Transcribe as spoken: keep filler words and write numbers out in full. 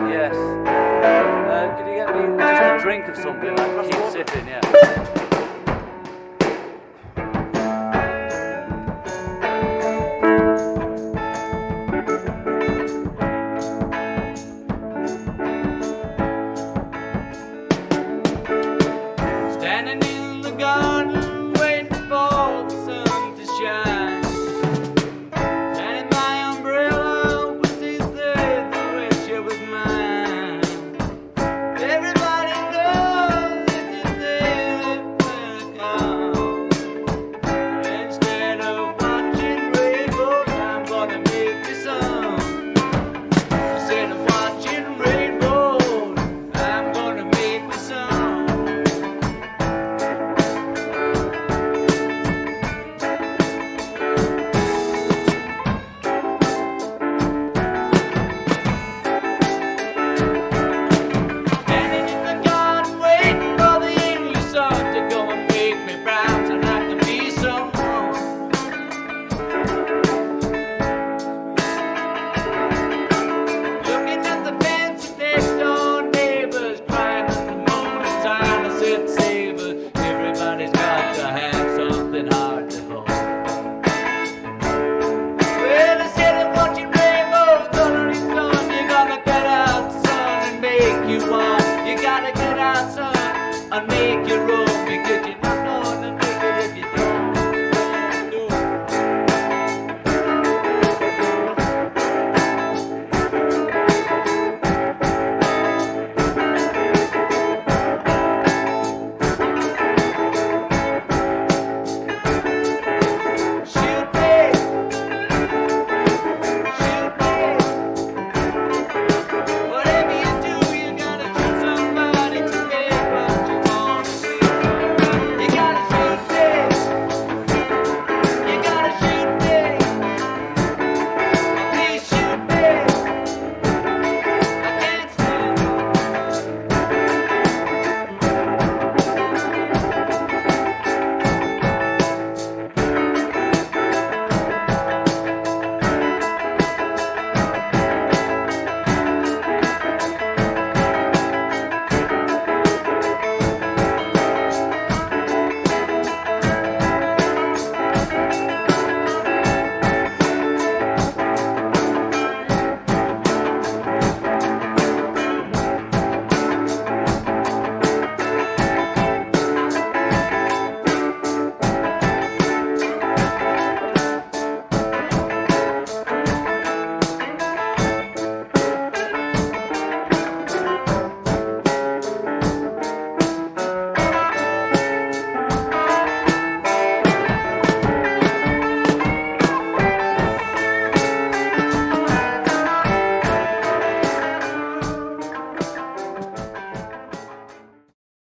Yes. Uh, could you get me just a drink of something? I can keep sipping, yeah. Standing in the garden, waiting for the sun to shine. Standing by umbrella, but she said the wish it was mine. Everybody knows this is the will come. Instead of watching rainbows, I'm gonna make you some. Instead of watching rainbows, I'm gonna make you some. Everybody's got to have something hard to hold. Well, instead of watching rainbows under the sun, you gotta get out, son, and make you one. You gotta get out, son, and make you